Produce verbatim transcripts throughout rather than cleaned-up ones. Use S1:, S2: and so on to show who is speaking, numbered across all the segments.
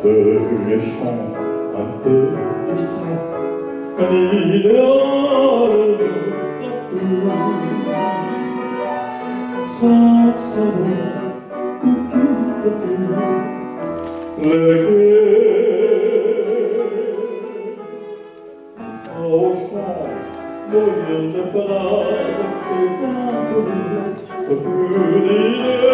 S1: les champs un peu distraits, un idéal de bateau, sans savoir où qui était les quais. Au champ, voyant les phrases et d'un sourire, aucune idée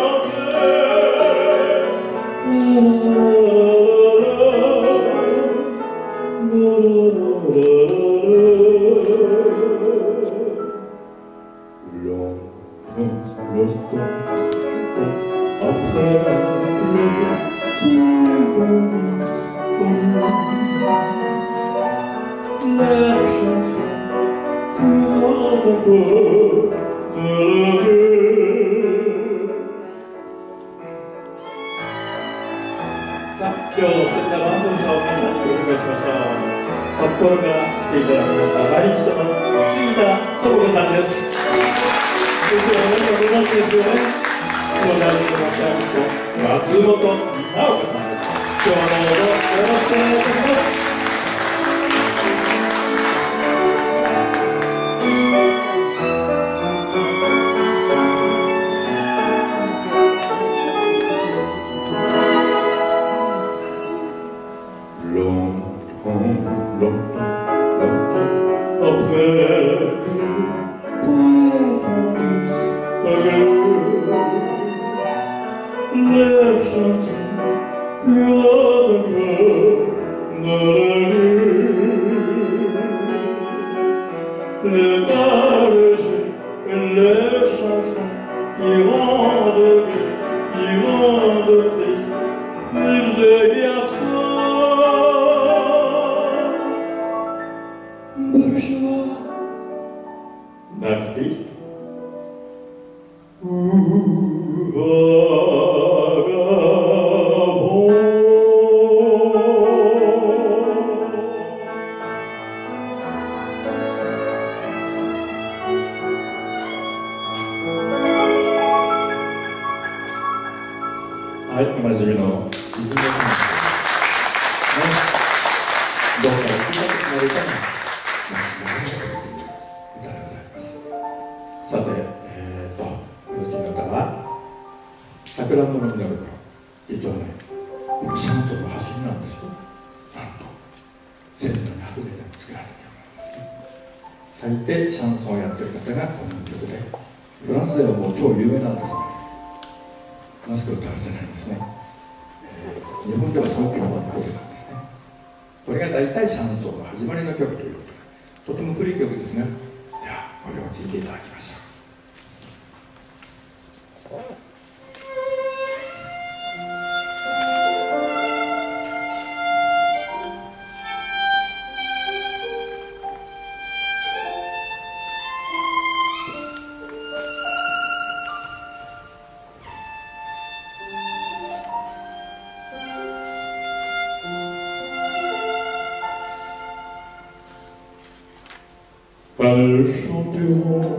S1: Elles chanteront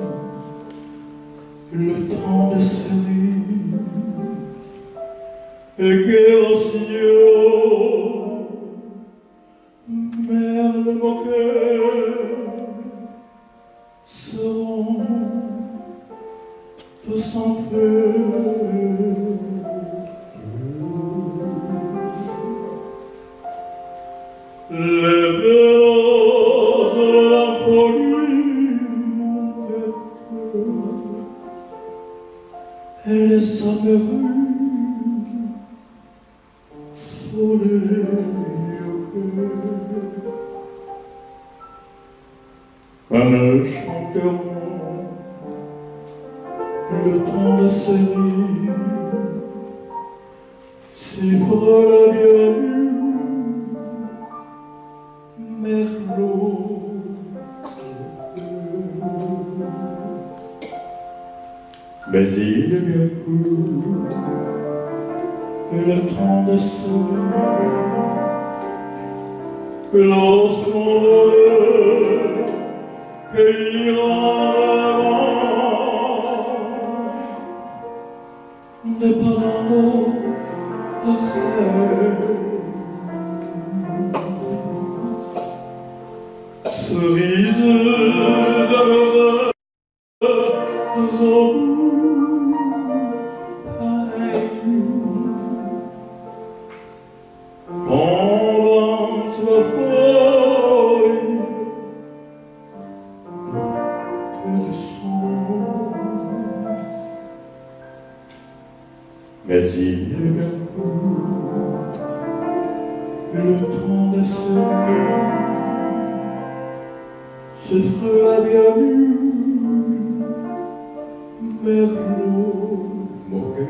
S1: le temps des cerises et guérossiaux, merle moqueur, seront tous en feu. Les belles de la folie et les amerrues sont les elles chanteront le temps de série, siffre la bienvenue, merlot. Mais il est bien court, et le temps de sourire, lorsqu'on veut cueillir des parents de rêve. Pendant la folie que du son, mais il est bien court le temps d'essayer. Ce sera bien eu, Merlot moqué.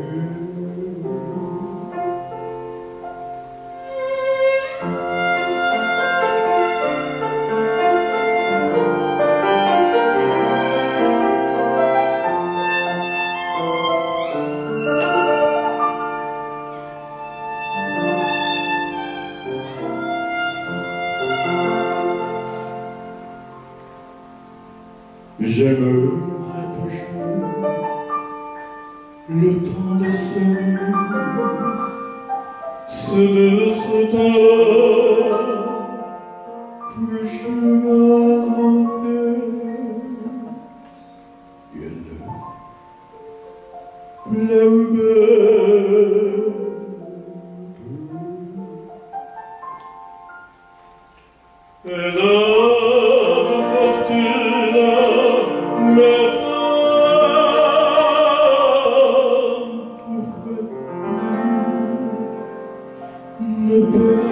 S1: J'aimerais toujours le temps d'essayer, c'est de ce temps-là que je garde en cœur. Il ne pleut pas. Et dans ma fortune, mais ne peut